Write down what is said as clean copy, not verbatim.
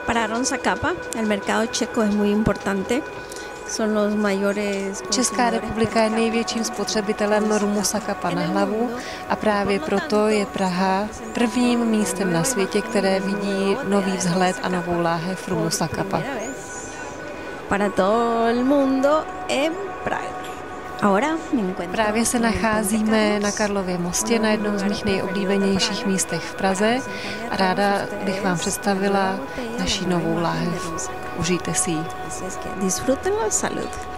Para Ron Zacapa, el mercado checo es muy importante. Son los mayores. Česká republika je největším spotřebitelem rumu Zacapa na hlavu a právě proto je Praha prvním místem na světě, které vidí nový vzhled a novou láhev rumu Zacapa. Para todo el mundo en Praga. Právě se nacházíme na Karlově mostě, na jednom z mých nejoblíbenějších místech v Praze a ráda bych vám představila naši novou láhev. Užijte si ji. Disfrútenlo, salud.